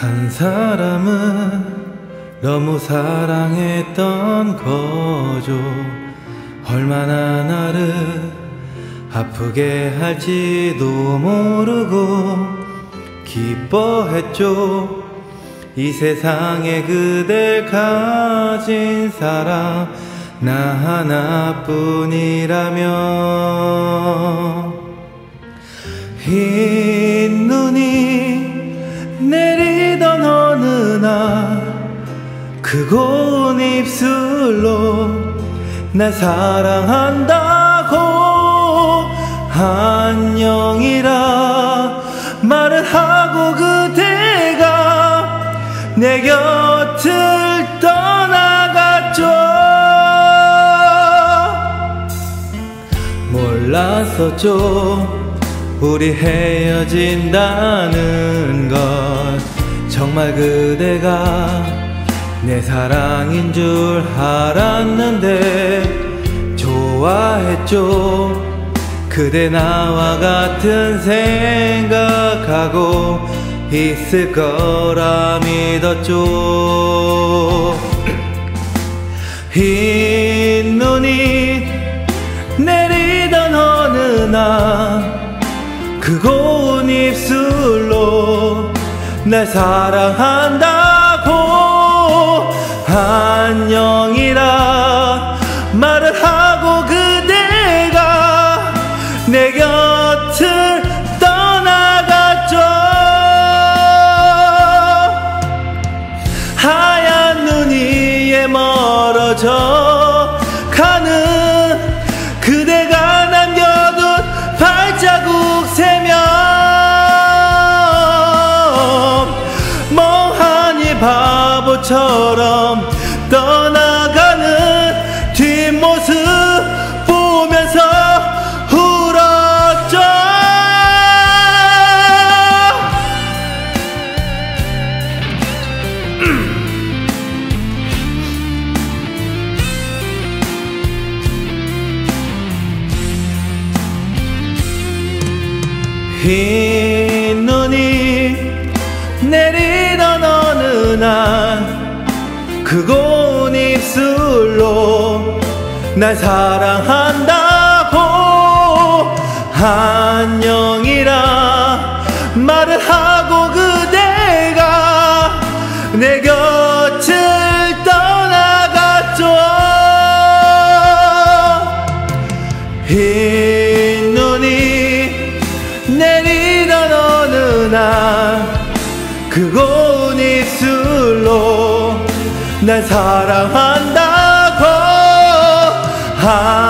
한 사람은 너무 사랑했던 거죠. 얼마나 나를 아프게 할지도 모르고 기뻐했죠. 이 세상에 그댈 가진 사람 나 하나뿐이라면. 흰 눈이 내리던 어느 날 그 고운 입술로 날 사랑한다고 안녕이라 말을 하고 그대가 내 곁을 떠나갔죠. 몰랐었죠 우리 헤어진다는 걸. 정말 그대가 내 사랑인 줄 알았는데 좋아했죠. 그대 나와 같은 생각하고 있을 거라 믿었죠. 흰 눈이 내리던 어느 날 그 고운 입술로 날 사랑한다고 안녕이라 말을 하고 그대가 내 곁을 떠나갔죠. 하얀 눈 위에 멀어져 가는 그대가 남겨둔 발자국 세면 멍하니 바보처럼 떠나가는 뒷모습 보면서 울었죠. 흰 눈이 내리던 어느 날 그 고운 입술로 날 사랑한다고 안녕이라 말을 하고 그대가 내 곁을 떠나갔죠. 흰 눈이 내리던 어느 날 그 고운 입술로 날 사랑한다고